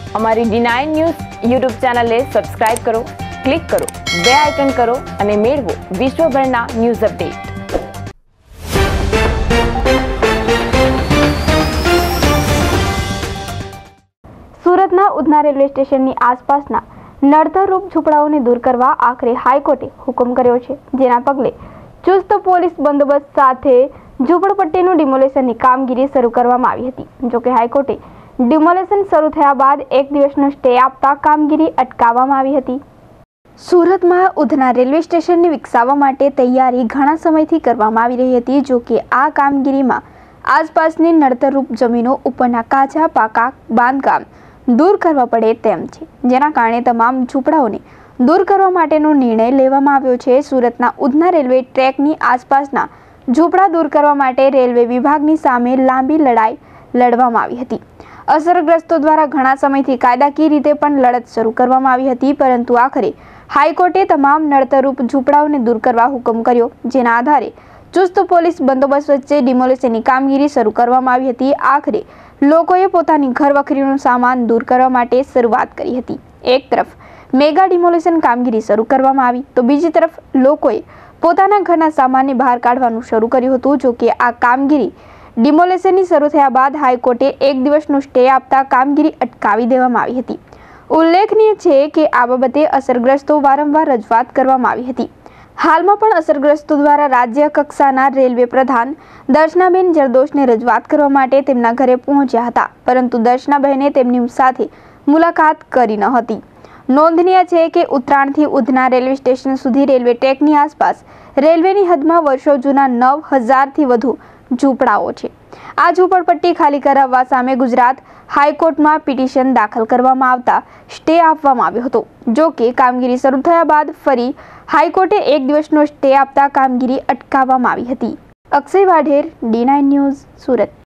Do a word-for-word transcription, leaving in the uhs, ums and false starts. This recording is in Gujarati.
અમારી ડી નાઇન ન્યૂઝ યુટ્યુબ ચેનલને સબસ્ક્રાઇબ કરો, ક્લિક કરો, બે આઇકન કરો અને મેળવો વિશ્વભરના ન્યૂઝ અપડેટ. સુરતના ઉધના રેલવે સ્ટેશનની આસપાસના નડતરરૂપ ઝૂંપડાઓને દૂર કરવા આખરે હાઈકોર્ટે હુકમ કર્યો છે, જેના પગલે ચુસ્ત પોલીસ બંદોબસ્ત સાથે ઝૂંપડપટ્ટીનું ડિમોલેશનની કામગીરી શરૂ કરવામાં આવી હતી. જોકે હાઈકોર્ટે ડિમોલેશન શરૂ થયા બાદ એક દિવસનો સ્ટે આપતા કામગીરી અટકાવવામાં આવી હતી. સુરતમાં ઉધના રેલવે સ્ટેશનને વિકસાવવા માટે તૈયારી ઘણા સમયથી કરવામાં આવી રહી હતી. જોકે આ કામગીરીમાં આસપાસની નડતરરૂપ જમીનો ઉપરના કાચા પાકા બાંધકામ દૂર કરવા પડે તેમ છે, જેના કારણે તમામ ઝૂંપડાઓને દૂર કરવા માટેનો નિર્ણય લેવામાં આવ્યો છે. સુરતના ઉધના રેલવે ટ્રેકની આસપાસના ઝૂંપડા દૂર કરવા માટે રેલવે વિભાગની સામે લાંબી લડાઈ લડવામાં આવી હતી. અસરગ્રસ્તો દ્વારા ઘણા સમયથી કાયદાકીય રીતે પણ લડત શરૂ કરવામાં આવી હતી, પરંતુ આખરે હાઈકોર્ટે તમામ નડતરરૂપ ઝૂંપડાઓને દૂર કરવા હુકમ કર્યો, જેના આધારે ચુસ્ત પોલીસ બંદોબસ્ત વચ્ચે ડિમોલેશનની કામગીરી શરૂ કરવામાં આવી હતી. આખરે લોકોએ પોતાની ઘર વખરીનો સામાન દૂર કરવા માટે શરૂઆત કરી હતી. એક તરફ મેગા ડિમોલેશન કામગીરી શરૂ કરવામાં આવી તો બીજી તરફ લોકોએ પોતાના ઘરના સામાનને બહાર કાઢવાનું શરૂ કર્યું હતું. જોકે આ કામગીરી ડિમોલેશનની શરૂ થયા બાદ હાઈકોર્ટે એક દિવસનો સ્ટે આપતા કામગીરી અટકાવી દેવામાં આવી હતી. ઉલ્લેખનીય છે કે આ બાબતે અસરગ્રસ્તો વારંવાર રજૂઆત કરવામાં આવી હતી. હાલમાં પણ અસરગ્રસ્તો દ્વારા રાજ્ય કક્ષાના રેલવે પ્રધાન દર્શનાબેન જરદોશને રજૂઆત કરવા માટે તેમના ઘરે પહોંચ્યા હતા, પરંતુ દર્શનાબેને તેમની સાથે મુલાકાત કરી ન હતી. નોંધનીય છે કે ઉત્તરાયણથી ઉધના રેલવે સ્ટેશન સુધી રેલવે ટ્રેકની આસપાસ રેલવેની હદમાં વર્ષો જૂના નવ હજારથી વધુ ઝૂંપડાઓ છે. આ ઝૂંપડપટ્ટી ખાલી કરાવવા સામે ગુજરાત હાઈકોર્ટમાં પિટિશન દાખલ કરવામાં આવતા સ્ટે આપવામાં આવ્યો હતો. જો કે કામગીરી શરૂ થયા બાદ ફરી હાઈકોર્ટે એક દિવસનો સ્ટે આપતા કામગીરી અટકાવવામાં આવી હતી. Akshay Vadher, D nine news, Surat.